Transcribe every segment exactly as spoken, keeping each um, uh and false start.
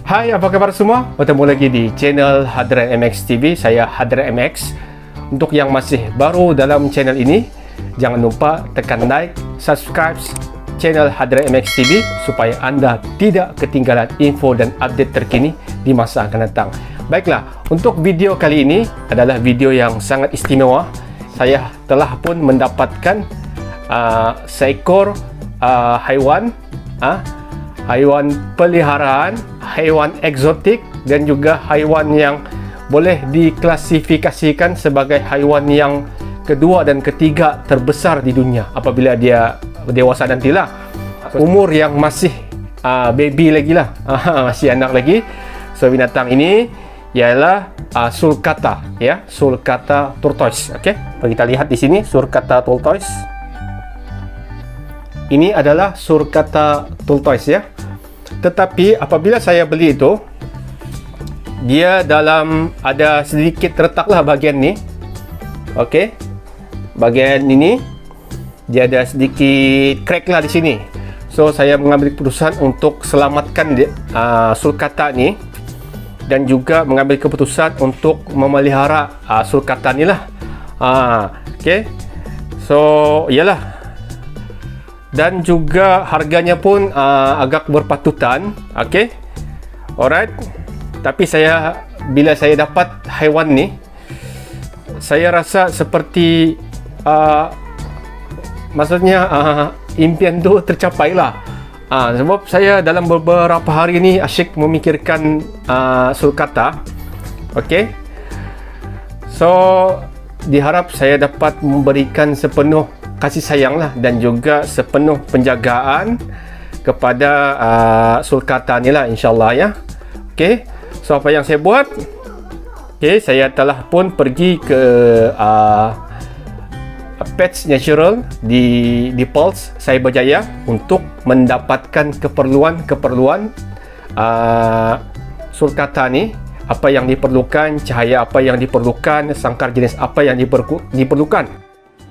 Hai, apa kabar semua? Bertemu lagi di channel Hadran M X T V. Saya Hadran M X. Untuk yang masih baru dalam channel ini, jangan lupa tekan like, subscribe channel Hadran M X T V supaya anda tidak ketinggalan info dan update terkini di masa akan datang. Baiklah, untuk video kali ini adalah video yang sangat istimewa. Saya telah pun mendapatkan uh, seekor uh, haiwan uh, haiwan peliharaan, haiwan eksotik, dan juga haiwan yang boleh diklasifikasikan sebagai haiwan yang kedua dan ketiga terbesar di dunia apabila dia dewasa nantilah. Umur yang masih uh, baby lagi lah, masih anak lagi. So binatang ini ialah uh, sulcata, ya, sulcata tortoise. Okey, kita lihat di sini sulcata tortoise. Ini adalah sulcata tortoise, ya. Tetapi apabila saya beli itu, dia dalam ada sedikit retaklah bahagian ni. Okey, bahagian ini dia ada sedikit crack lah di sini. So saya mengambil keputusan untuk selamatkan dia, uh, sulcata ni, dan juga mengambil keputusan untuk memelihara uh, sulcata ni lah. Uh, Okey, so iyalah. Dan juga harganya pun uh, agak berpatutan. Okey, alright. Tapi saya, bila saya dapat haiwan ni, saya rasa seperti uh, maksudnya uh, impian tu tercapai lah. uh, Sebab saya dalam beberapa hari ni asyik memikirkan uh, sulcata. Okey, so diharap saya dapat memberikan sepenuh kasih sayang lah, dan juga sepenuh penjagaan kepada uh, sulcata ni lah, insyaAllah, ya. Okey, so apa yang saya buat, okey, saya telah pun pergi ke uh, Pets Natural di di Pulse Cyberjaya untuk mendapatkan keperluan-keperluan uh, sulcata ni. Apa yang diperlukan, cahaya apa yang diperlukan, sangkar jenis apa yang diperlu diperlukan.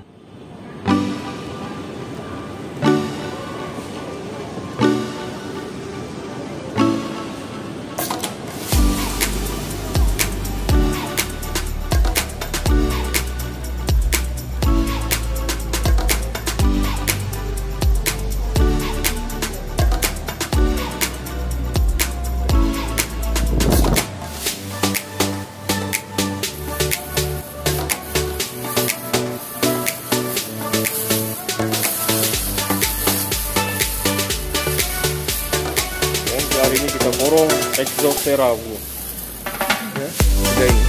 Hari ini kita borong Exothera bu. Ya, dia ini.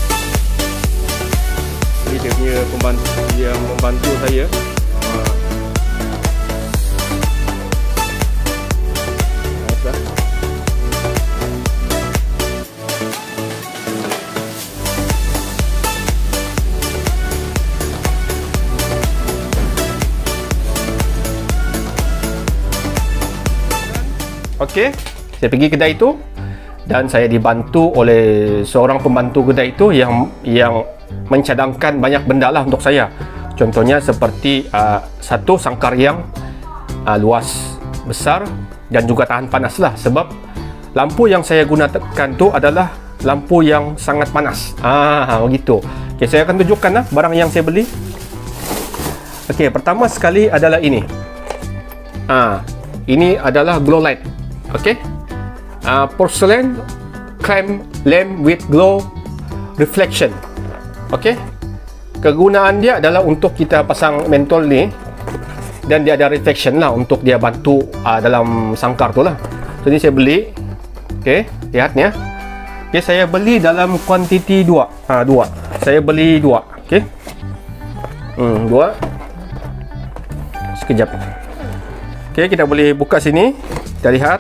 Ini dia punya pembantu yang membantu saya. Ha. Nice. Okey, saya pergi kedai itu dan saya dibantu oleh seorang pembantu kedai itu yang yang mencadangkan banyak benda lah untuk saya. Contohnya seperti uh, satu sangkar yang uh, luas, besar, dan juga tahan panas lah, sebab lampu yang saya gunakan tu adalah lampu yang sangat panas. Ah, begitu. Okey, saya akan tunjukkan lah barang yang saya beli. Okey, pertama sekali adalah ini. Ah, ini adalah glow light. Okey, uh, porcelain creme lamp with glow reflection. Okey, kegunaan dia adalah untuk kita pasang mentol ni, dan dia ada reflection lah untuk dia bantu uh, dalam sangkar tu lah. So ni saya beli. Okey, lihat ni ya. Okey, saya beli dalam kuantiti dua. Ha, dua. Saya beli dua. Okey, hmm, dua. Sekejap. Okey, kita boleh buka sini. Kita lihat.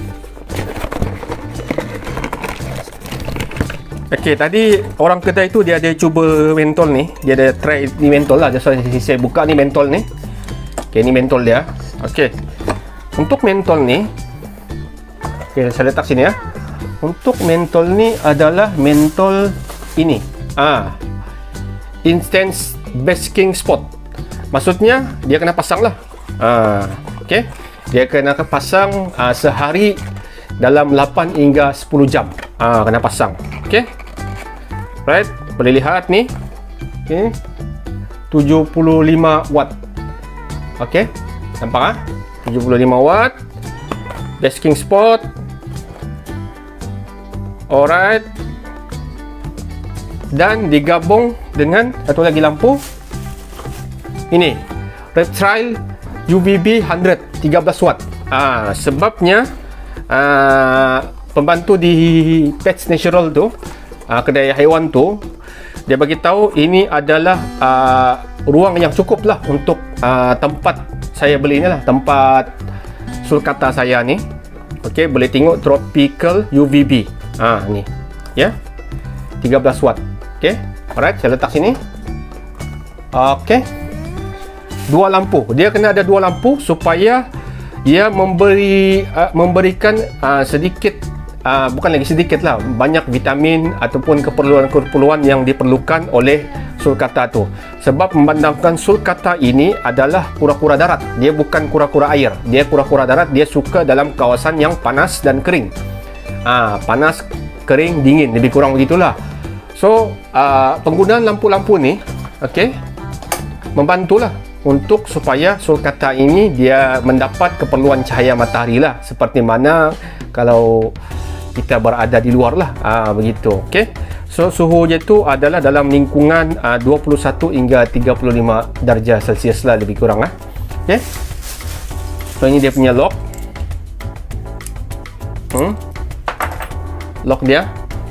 Okey, tadi orang kedai tu dia ada cuba mentol ni. Dia ada try ni mentol lah. Jadi saya buka ni mentol ni. Okey, ni mentol dia. Okey, untuk mentol ni, okey, saya letak sini ya. Untuk mentol ni adalah mentol ini. Ah, Intense Basking Spot. Maksudnya dia kena pasang lah. Ah, okey. Dia kena pasang uh, sehari dalam lapan hingga sepuluh jam ah, kena pasang. Okey, right, boleh lihat ni. Okey, tujuh puluh lima watt. Okey, nampak ah? tujuh puluh lima watt, basking spot. Alright, dan digabung dengan satu lagi lampu ini, Reptile U V B seratus, tiga belas watt. Ah, sebabnya ah, pembantu di Pets Natural tu, ah, kedai haiwan tu, dia bagi tahu ini adalah ah, ruang yang cukup lah untuk ah, tempat saya beli ni lah, tempat sulcata saya ni. Okey, boleh tengok Tropical U V B. Ah, ni. Ya. tiga belas watt. Okey. Alright, saya letak sini. Okey. Dua lampu. Dia kena ada dua lampu supaya ia memberi uh, memberikan uh, sedikit uh, bukan lagi sedikit lah, banyak vitamin ataupun keperluan-keperluan yang diperlukan oleh sulcata tu. Sebab memandangkan sulcata ini adalah kura-kura darat. Dia bukan kura-kura air. Dia kura-kura darat, dia suka dalam kawasan yang panas dan kering. Ah, panas, kering, dingin, lebih kurang begitulah. So, uh, penggunaan lampu-lampu ni, okey, membantulah untuk supaya sulcata ini dia mendapat keperluan cahaya matahari lah, seperti mana kalau kita berada di luar lah. Ah, begitu. Okey. So, suhu dia tu adalah dalam lingkungan uh, dua puluh satu hingga tiga puluh lima darjah Celsius lah, lebih kurang lah. Okey. So, ini dia punya lock. Hmm. Lock dia.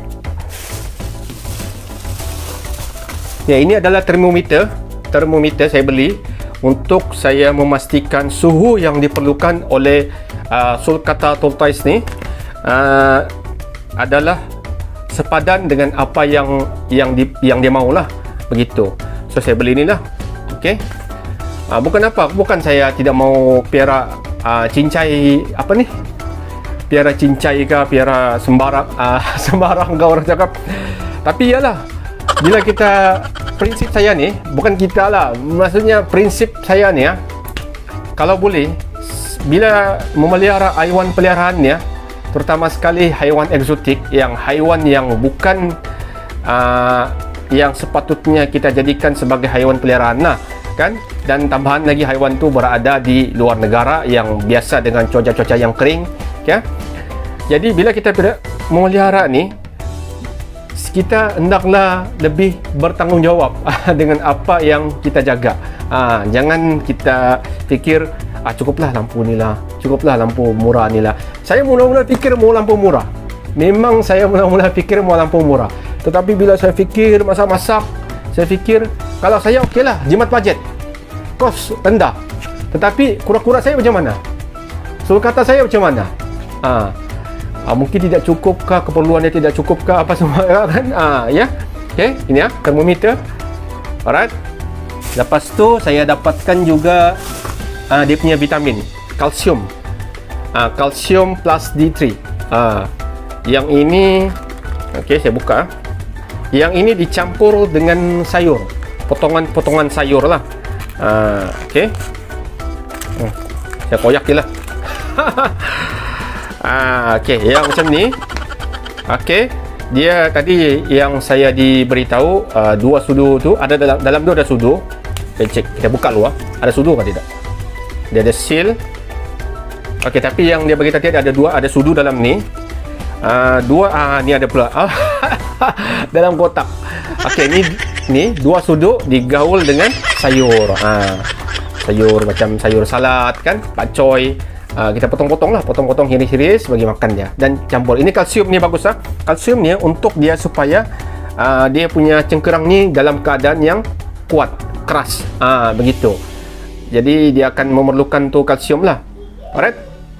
Ya, ini adalah termometer. Termometer saya beli untuk saya memastikan suhu yang diperlukan oleh uh, sulcata tortoise ni uh, adalah sepadan dengan apa yang yang di, yang dia maulah, begitu. So saya beli ni lah. Okey. Uh, bukan apa, bukan saya tidak mau piara uh, cincai apa ni? Piara cincai ke, piara sembarang uh, sembarang ke orang cakap. Tapi ialah, bila kita, prinsip saya ni, bukan kita lah, maksudnya prinsip saya ni ya, kalau boleh, bila memelihara haiwan peliharaan ya, terutama sekali haiwan eksotik, yang haiwan yang bukan uh, yang sepatutnya kita jadikan sebagai haiwan peliharaan lah, kan? Dan tambahan lagi haiwan tu berada di luar negara yang biasa dengan cuaca-cuaca yang kering, ya. Jadi bila kita memelihara ni, kita hendaklah lebih bertanggungjawab dengan apa yang kita jaga. Ha, jangan kita fikir, ah, cukuplah lampu ni lah, cukuplah lampu murah ni lah. Saya mula-mula fikir mau lampu murah. Memang saya mula-mula fikir mau lampu murah. Tetapi bila saya fikir masak-masak, saya fikir kalau saya okeylah, jimat bajet, kos rendah. Tetapi kura-kura saya macam mana? Sulcata saya macam mana? Ah, ah, mungkin tidak cukupkah, keperluannya tidak cukupkah, apa semua kan? Ah, ya. Okey, ini ya termometer. Alright. Lepas tu saya dapatkan juga uh, dia punya vitamin kalsium. Uh, kalsium plus D three. Uh, yang ini okey, saya buka. Yang ini dicampur dengan sayur. Potongan-potongan sayur lah. Uh, okey. Hmm, saya koyak je lah. Ah, okey, yang macam ni. Okey, dia tadi yang saya diberitahu uh, dua sudu tu ada dalam dalam tu ada sudu. Kita cek, kita buka luar. Ada sudu ke tidak? Dia ada seal. Okey, tapi yang dia bagi tadi ada dua, ada sudu dalam ni. Uh, dua ah ni ada pula. Dalam kotak. Okey, ni ni dua sudu digaul dengan sayur. Ah, sayur macam sayur salad kan, pakcoy. Uh, kita potong-potong lah, potong-potong hiris-hiris bagi makan dia dan campur. Ini kalsium ni bagus lah. Kalsium ni untuk dia supaya uh, dia punya cengkerang ni dalam keadaan yang kuat, keras. Ah, uh, begitu. Jadi dia akan memerlukan tu kalsium lah. Alright.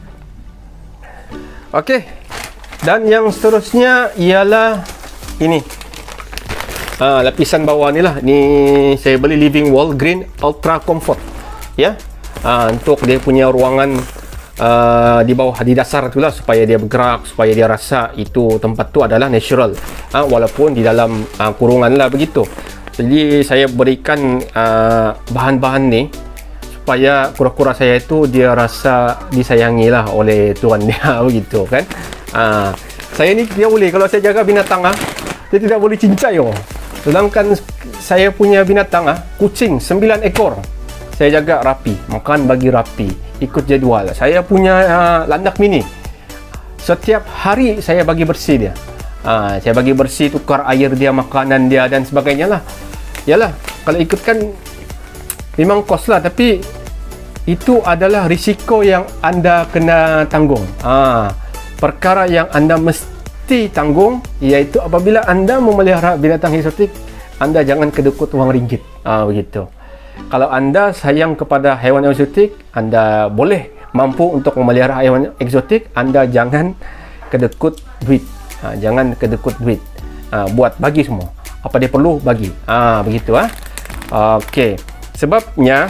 Okey. Dan yang seterusnya ialah ini. Ah, uh, lapisan bawah ni lah. Ni saya beli Living Wall Green Ultra Comfort. Ya. Uh, untuk dia punya ruangan Uh, di bawah, di dasar itulah, supaya dia bergerak, supaya dia rasa itu tempat tu adalah natural, uh, walaupun di dalam uh, kurungan lah begitu. Jadi saya berikan uh, bahan-bahan ni supaya kura-kura saya itu dia rasa disayangi lah oleh tuan dia begitu kan. Ah, saya ni dia boleh, kalau saya jaga binatang ah, dia tidak boleh cincai oh. Sedangkan saya punya binatang ah, kucing sembilan ekor. Saya jaga rapi, makan bagi rapi, ikut jadual. Saya punya uh, landak mini. Setiap hari saya bagi bersih dia. Ah, saya bagi bersih, tukar air dia, makanan dia dan sebagainya lah. Yalah, kalau ikutkan memang kos lah, tapi itu adalah risiko yang anda kena tanggung. Ah, perkara yang anda mesti tanggung iaitu apabila anda memelihara binatang eksotik, anda jangan kedekut wang ringgit. Ah, begitu. Kalau anda sayang kepada haiwan eksotik, anda boleh mampu untuk memelihara haiwan eksotik, anda jangan kedekut duit. Ah, jangan kedekut duit. Ah, buat bagi semua. Apa dia perlu bagi. Ah, begitu ah. Okey. Sebabnya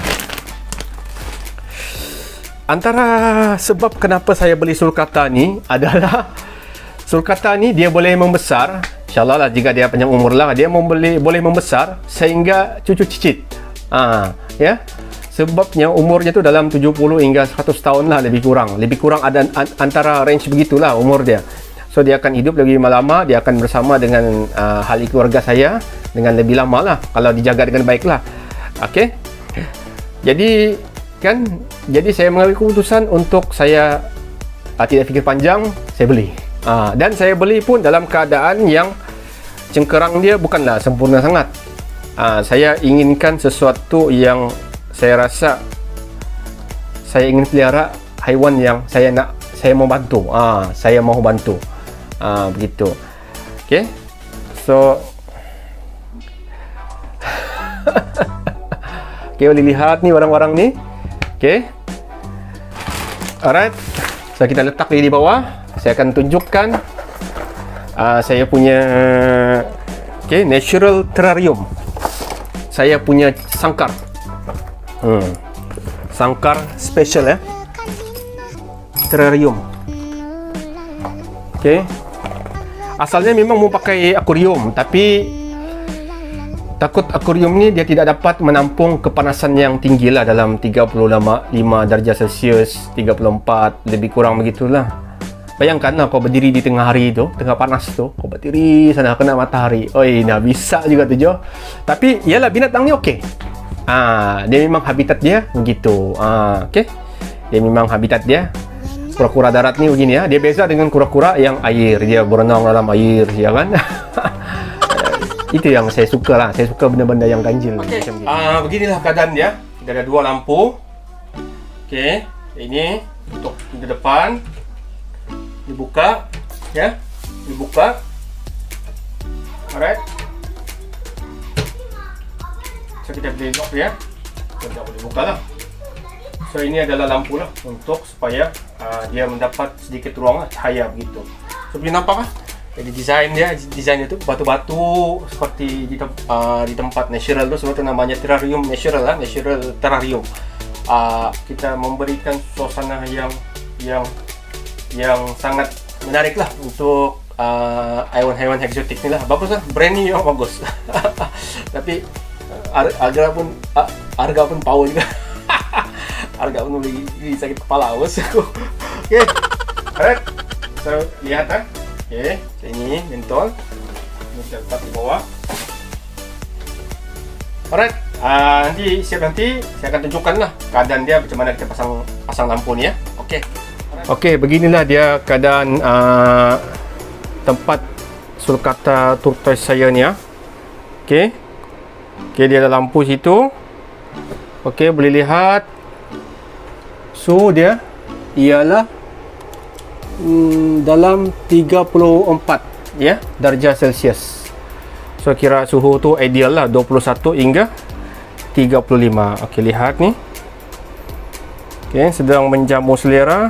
antara sebab kenapa saya beli sulcata ni adalah sulcata ni dia boleh membesar, insyaAllah lah, jika dia panjang umur lah, dia boleh, boleh membesar sehingga cucu cicit. Ah, ya. Sebabnya umurnya tu dalam tujuh puluh hingga seratus tahun lah, lebih kurang. Lebih kurang ada an antara range begitulah umur dia. So dia akan hidup lebih lama, dia akan bersama dengan uh, ahli keluarga saya dengan lebih lama lah kalau dijaga dengan baik lah. Okey. Jadi kan, jadi saya mengambil keputusan untuk saya uh, tidak fikir panjang, saya beli. Uh, dan saya beli pun dalam keadaan yang cengkerang dia bukanlah sempurna sangat. Uh, saya inginkan sesuatu yang saya rasa saya ingin pelihara haiwan yang saya nak, saya mau bantu. Uh, saya mau bantu. Uh, begitu. Okey. So okey, boleh lihat ni barang-barang ni. Okey. Alright. So kita letak di bawah. Saya akan tunjukkan uh, saya punya okey, natural terrarium. Saya punya sangkar. Hmm. Sangkar special ya. Terrarium. Okey. Asalnya memang mau pakai akuarium, tapi takut akuarium ni dia tidak dapat menampung kepanasan yang tinggi lah, dalam tiga puluh lima darjah Celsius, tiga puluh empat, lebih kurang begitulah. Bayangkanlah kau berdiri di tengah hari tu, tengah panas tu, kau berdiri sana kena matahari. Oi, nah bisa juga tu Jo. Tapi ialah binatang ni okey. Ah, dia memang habitat dia begitu. Ah, okey. Dia memang habitat dia. Kura-kura darat ni begini ya. Dia beza dengan kura-kura yang air, dia berenang dalam air, ya kan? Itu yang saya suka lah. Saya suka benda-benda yang ganjil. Okay. Macam gini. Uh, beginilah keadaan dia. Kita ada dua lampu. Okey, ini untuk di depan. Dibuka, ya. Dibuka. Alright. So kita boleh lock dia. Kita boleh buka lah. So ini adalah lampu lah untuk supaya uh, dia mendapat sedikit ruang lah, cahaya begitu. So boleh nampak lah. Jadi desain dia, desain itu batu-batu seperti di, te uh, di tempat natural tu, sebab tu namanya terrarium natural lah, natural terrarium. Uh, kita memberikan suasana yang yang yang sangat menarik lah untuk haiwan-haiwan uh, eksotik ni lah. Bagus lah, brand ni yang bagus. Tapi uh, harga pun uh, harga pun power juga. Harga pun boleh sakit kepala bos. Okey. Alright. So lihat ah. Okey, ini mentol. Ini kita letak di bawah. Alright. Uh, nanti siap nanti saya akan tunjukkan lah keadaan dia macam mana kita pasang pasang lampu ni ya. Okey. Okey, beginilah dia keadaan uh, tempat sulcata tortoise saya ni ya. Okey. Okey, dia ada lampu situ. Okey, boleh lihat suhu dia ialah mm, dalam tiga puluh empat ya darjah Celsius. So kira suhu tu ideal lah, dua puluh satu hingga tiga puluh lima. Okey, lihat ni. Okey, sedang menjamu selera.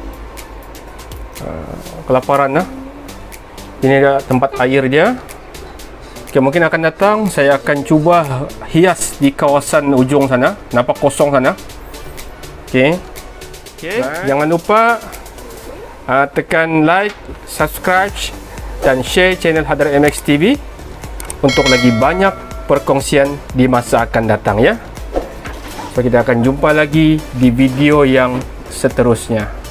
Uh, kelaparan lah. Ini ada tempat air dia. Okey, mungkin akan datang saya akan cuba hias di kawasan ujung sana, nampak kosong sana. Okey. Okay. Jangan lupa uh, tekan like, subscribe dan share channel Hadar M X T V untuk lagi banyak perkongsian di masa akan datang ya. So kita akan jumpa lagi di video yang seterusnya.